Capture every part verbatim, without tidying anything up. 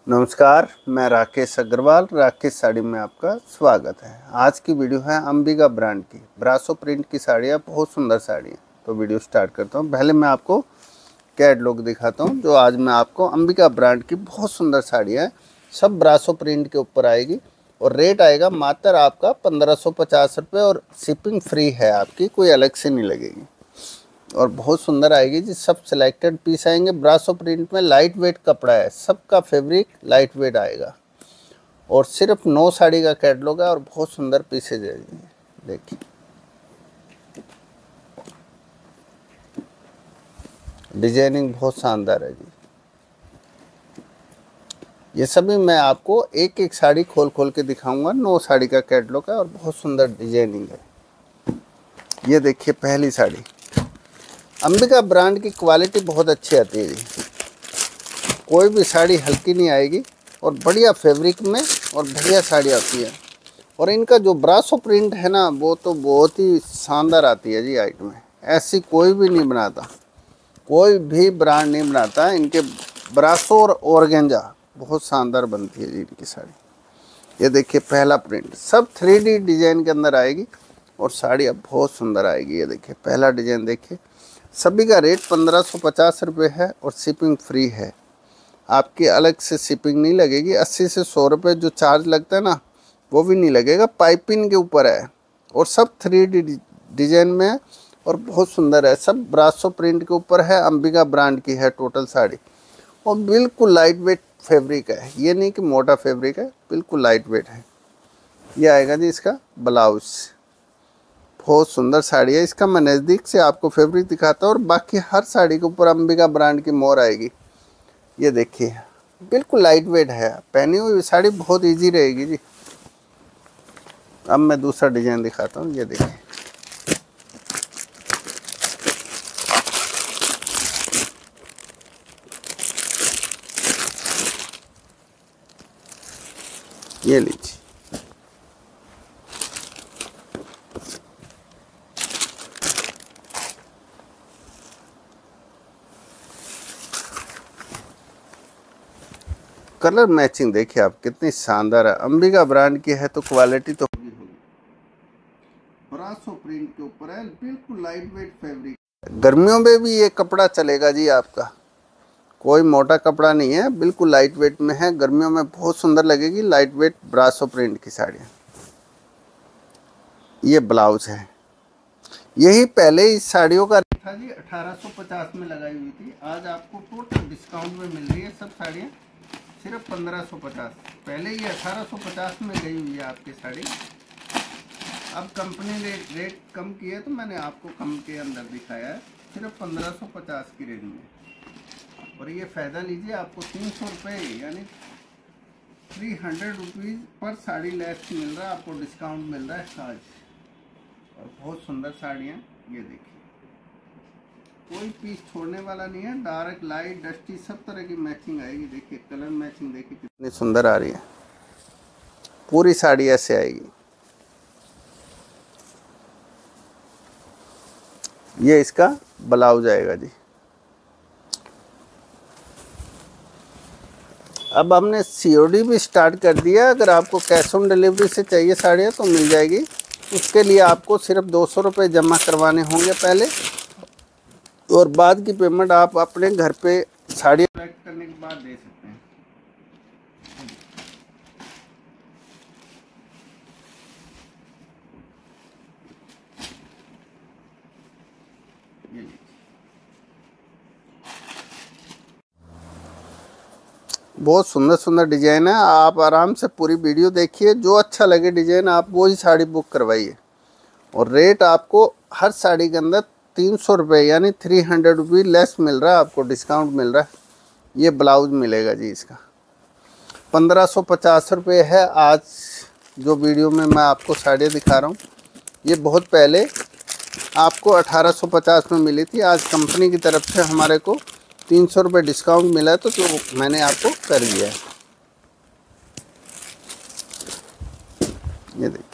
नमस्कार, मैं राकेश अग्रवाल। राकेश साड़ी में आपका स्वागत है। आज की वीडियो है अंबिका ब्रांड की ब्रासो प्रिंट की साड़ियाँ, बहुत सुंदर साड़ी है। तो वीडियो स्टार्ट करता हूँ। पहले मैं आपको कैटलॉग दिखाता हूँ। जो आज मैं आपको अंबिका ब्रांड की बहुत सुंदर साड़ियाँ है, सब ब्रासो प्रिंट के ऊपर आएगी और रेट आएगा मात्र आपका पंद्रह सौ पचास रुपये और शिपिंग फ्री है आपकी, कोई अलग से नहीं लगेगी और बहुत सुंदर आएगी जी। सब सिलेक्टेड पीस आएंगे। ब्रासो प्रिंट में लाइट वेट कपड़ा है, सबका फैब्रिक लाइट वेट आएगा और सिर्फ नौ साड़ी का कैटलॉग है और बहुत सुंदर पीसेज है जी। देखिए डिजाइनिंग बहुत शानदार है जी। ये सभी मैं आपको एक एक साड़ी खोल खोल के दिखाऊंगा। नौ साड़ी का कैटलॉग है और बहुत सुंदर डिजाइनिंग है। ये देखिए पहली साड़ी। अंबिका ब्रांड की क्वालिटी बहुत अच्छी आती है जी। कोई भी साड़ी हल्की नहीं आएगी और बढ़िया फैब्रिक में और बढ़िया साड़ी आती है। और इनका जो ब्रासो प्रिंट है ना, वो तो बहुत ही शानदार आती है जी आइटम में। ऐसी कोई भी नहीं बनाता, कोई भी ब्रांड नहीं बनाता। इनके ब्रासो और ऑर्गेंजा बहुत शानदार बनती है जी इनकी साड़ी। ये देखिए पहला प्रिंट, सब थ्री डी डिजाइन के अंदर आएगी और साड़ी अब बहुत सुंदर आएगी। ये देखिए पहला डिजाइन देखिए। सभी का रेट पंद्रह सौ पचास रुपये है और शिपिंग फ्री है। आपकी अलग से शिपिंग नहीं लगेगी। अस्सी से सौ रुपये जो चार्ज लगता है ना, वो भी नहीं लगेगा। पाइपिंग के ऊपर है और सब थ्री डी डिजाइन में है और बहुत सुंदर है। सब ब्रासो प्रिंट के ऊपर है। अंबिका ब्रांड की है टोटल साड़ी और बिल्कुल लाइट वेट फैब्रिक है। ये नहीं कि मोटा फैब्रिक है, बिल्कुल लाइट वेट है। ये आएगा जी इसका ब्लाउज। बहुत सुंदर साड़ी है। इसका मैं नज़दीक से आपको फैब्रिक दिखाता हूँ और बाकी हर साड़ी के ऊपर अंबिका ब्रांड की मोर आएगी। ये देखिए बिल्कुल लाइट वेट है। पहनी हुई साड़ी बहुत इजी रहेगी जी। अब मैं दूसरा डिजाइन दिखाता हूँ। ये देखिए ये लीजिए। कलर मैचिंग देखिए आप कितनी शानदार है। अंबिका ब्रांड की है तो क्वालिटी तो होगी होगी। ब्रासो प्रिंट के ऊपर है, बिल्कुल लाइट वेट फैब्रिक। गर्मियों में भी ये कपड़ा चलेगा जी आपका, कोई मोटा कपड़ा नहीं है, बिल्कुल लाइट वेट में है। गर्मियों में बहुत सुंदर लगेगी लाइट वेट ब्रासो प्रिंट की साड़ी। ये ब्लाउज है। यही पहले इस साड़ियों का रेट था जी अठारह सौ पचास में लगाई हुई थी। आज आपको टोटल डिस्काउंट में मिल रही है सब साड़ियाँ सिर्फ पंद्रह सौ पचास। पहले ये अठारह सौ पचास में गई हुई है आपकी साड़ी। अब कंपनी ने रेट कम किया है तो मैंने आपको कम के अंदर दिखाया है, सिर्फ पंद्रह सौ पचास की रेंज में। और ये फ़ायदा लीजिए, आपको तीन सौ रुपये यानी थ्री हंड्रेड रुपीज़ पर साड़ी लेस मिल रहा है, आपको डिस्काउंट मिल रहा है आज। और बहुत सुंदर साड़ियाँ। ये देखिए कोई पीस छोड़ने वाला नहीं है। डार्क लाइट डस्टी सब तरह की मैचिंग आएगी। देखिए कलर मैचिंग देखिए कितनी सुंदर आ रही है। पूरी साड़ी ऐसे आएगी। ये इसका ब्लाउज आएगा जी। अब हमने सीओडी भी स्टार्ट कर दिया। अगर आपको कैश ऑन डिलीवरी से चाहिए साड़ियाँ तो मिल जाएगी। उसके लिए आपको सिर्फ दो सौ रुपये जमा करवाने होंगे पहले और बाद की पेमेंट आप अपने घर पे साड़ी पैक करने के बाद दे सकते हैं। ये बहुत सुंदर सुंदर डिजाइन है। आप आराम से पूरी वीडियो देखिए, जो अच्छा लगे डिजाइन आप वो ही साड़ी बुक करवाइए। और रेट आपको हर साड़ी के अंदर तीन सौ रुपये यानी थ्री हंड्रेड रुपीज़ लेस मिल रहा है, आपको डिस्काउंट मिल रहा है। ये ब्लाउज मिलेगा जी इसका पंद्रह सौ पचास रुपये है। आज जो वीडियो में मैं आपको साड़ियाँ दिखा रहा हूँ, ये बहुत पहले आपको अठारह सौ पचास में मिली थी। आज कंपनी की तरफ से हमारे को तीन सौ रुपये डिस्काउंट मिला है तो, तो मैंने आपको कर दिया है। ये देखिए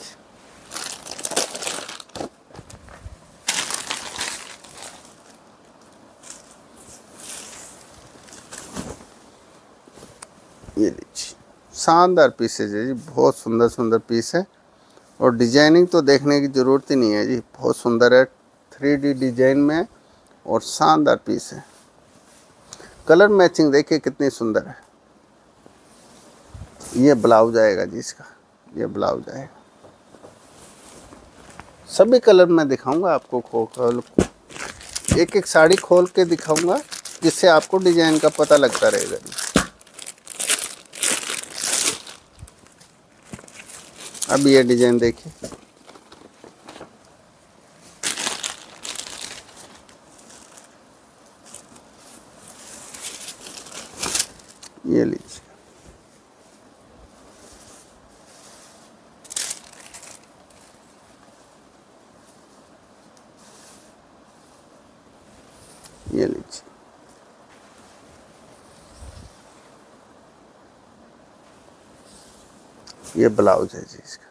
ये लीजिए, शानदार पीसेज है जी, बहुत सुंदर सुंदर पीस है। और डिजाइनिंग तो देखने की ज़रूरत ही नहीं है जी, बहुत सुंदर है, थ्री डी डिजाइन में और शानदार पीस है। कलर मैचिंग देखिए कितनी सुंदर है। ये ब्लाउज आएगा जी इसका, ये ब्लाउज आएगा। सभी कलर मैं दिखाऊंगा आपको, खोल एक एक साड़ी खोल के दिखाऊंगा, जिससे आपको डिजाइन का पता लगता रहेगा जी। अब ये डिजाइन देखिए, ये लीजिए, ये लीजिए, ये ब्लाउज है जी इसका।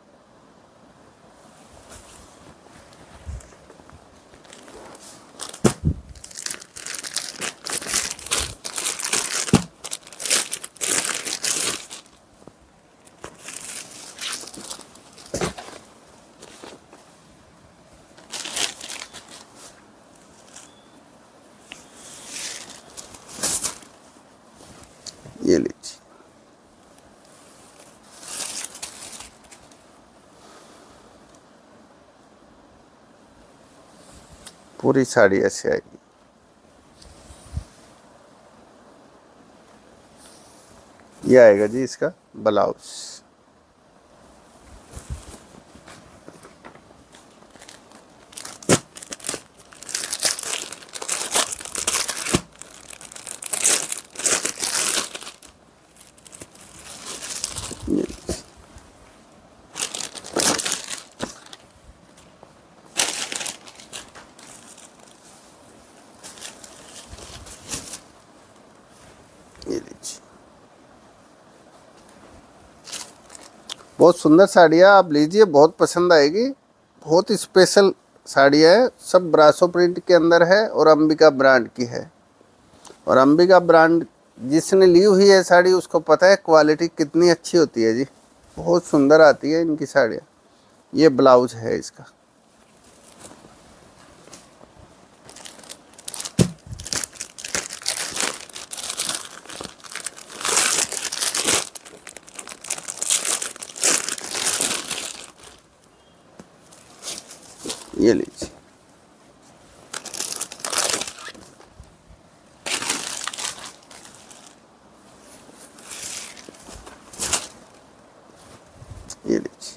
ये लीजिए, पूरी साड़ी ऐसे आएगी। ये आएगा जी इसका ब्लाउज। ये ये लीजिए, बहुत सुंदर साड़ी है, आप लीजिए, बहुत पसंद आएगी। बहुत स्पेशल साड़ी है, सब ब्रासो प्रिंट के अंदर है और अंबिका ब्रांड की है। और अंबिका ब्रांड जिसने ली हुई है साड़ी उसको पता है क्वालिटी कितनी अच्छी होती है जी, बहुत सुंदर आती है इनकी साड़ियाँ। ये ब्लाउज है इसका। ये लीजिए, ये लीजिए,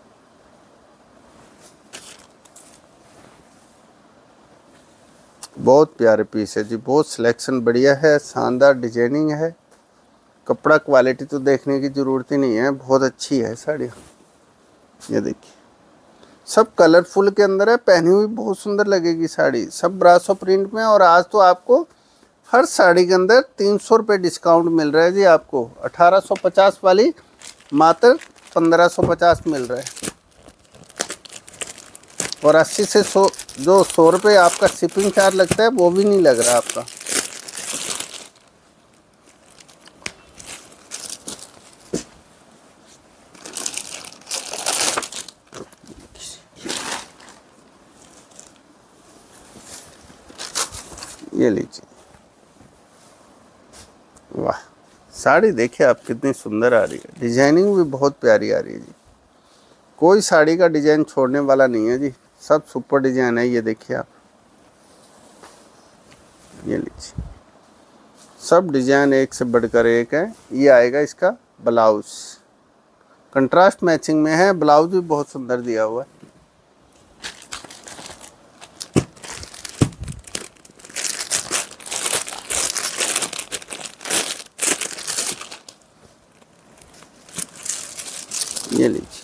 बहुत प्यारे पीस है जी, बहुत सिलेक्शन बढ़िया है, शानदार डिजाइनिंग है। कपड़ा क्वालिटी तो देखने की ज़रूरत ही नहीं है, बहुत अच्छी है साड़ी। ये देखिए, सब कलरफुल के अंदर है, पहनी हुई बहुत सुंदर लगेगी साड़ी, सब ब्रासो प्रिंट में। और आज तो आपको हर साड़ी के अंदर तीन सौ रुपये डिस्काउंट मिल रहा है जी, आपको अठारह सौ पचास वाली मात्र पंद्रह सौ पचास मिल रहा है। और अस्सी से सौ जो सौ रुपये आपका शिपिंग चार्ज लगता है वो भी नहीं लग रहा आपका। ये लीजिए, वाह, साड़ी देखिए आप कितनी सुंदर आ रही है, डिजाइनिंग भी बहुत प्यारी आ रही है जी। कोई साड़ी का डिजाइन छोड़ने वाला नहीं है जी, सब सुपर डिजाइन है। ये देखिए आप, ये लीजिए, सब डिजाइन एक से बढ़कर एक है। ये आएगा इसका ब्लाउज, कंट्रास्ट मैचिंग में है, ब्लाउज भी बहुत सुंदर दिया हुआ है। ये लीजिए,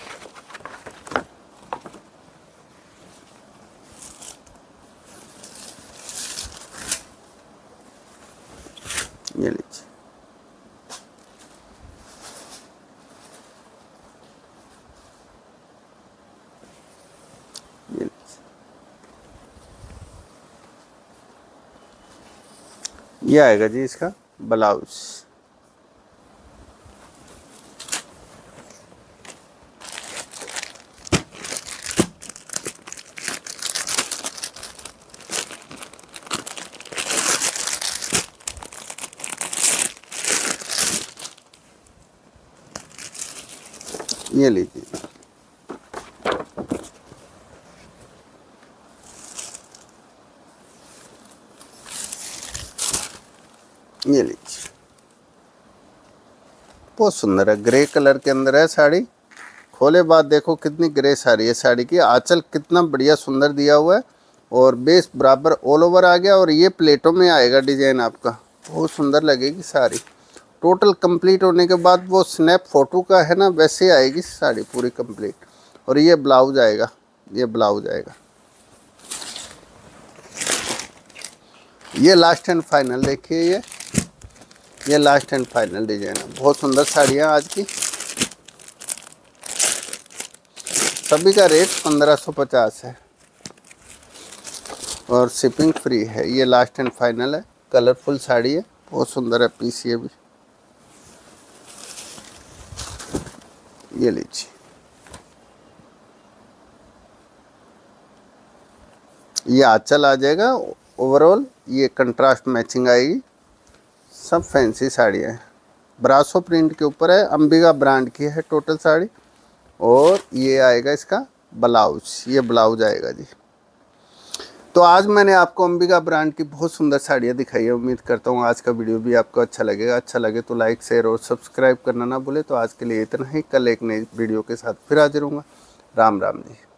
ये लीजिए, ये लीजिए, ये आएगा जी इसका ब्लाउज। ये लीजिए, ये लीजिए, बहुत सुंदर है, ग्रे कलर के अंदर है साड़ी। खोले बाद देखो कितनी ग्रेस आ रही है साड़ी की। आंचल कितना बढ़िया सुंदर दिया हुआ है और बेस बराबर ऑल ओवर आ गया। और ये प्लेटों में आएगा डिजाइन आपका, बहुत सुंदर लगेगी साड़ी। टोटल कंप्लीट होने के बाद वो स्नैप फोटो का है ना, वैसे आएगी साड़ी पूरी कंप्लीट। और ये ब्लाउज आएगा, ये ब्लाउज आएगा। ये लास्ट एंड फाइनल देखिए, ये ये लास्ट एंड फाइनल डिजाइन है। बहुत सुंदर साड़ियाँ आज की। सभी का रेट पंद्रह सौ पचास है और शिपिंग फ्री है। ये लास्ट एंड फाइनल है, कलरफुल साड़ी है, बहुत सुंदर है पीस। ये भी ये लीजिए, ये आंचल आ जाएगा ओवरऑल। ये कंट्रास्ट मैचिंग आएगी। सब फैंसी साड़ियाँ हैं, ब्रासो प्रिंट के ऊपर है, अंबिका ब्रांड की है टोटल साड़ी। और ये आएगा इसका ब्लाउज, ये ब्लाउज आएगा जी। तो आज मैंने आपको अंबिका ब्रांड की बहुत सुंदर साड़ियाँ दिखाई है। उम्मीद करता हूँ आज का वीडियो भी आपको अच्छा लगेगा। अच्छा लगे तो लाइक शेयर और सब्सक्राइब करना ना भूले। तो आज के लिए इतना ही, कल एक नई वीडियो के साथ फिर हाजिर होऊंगा। राम राम जी।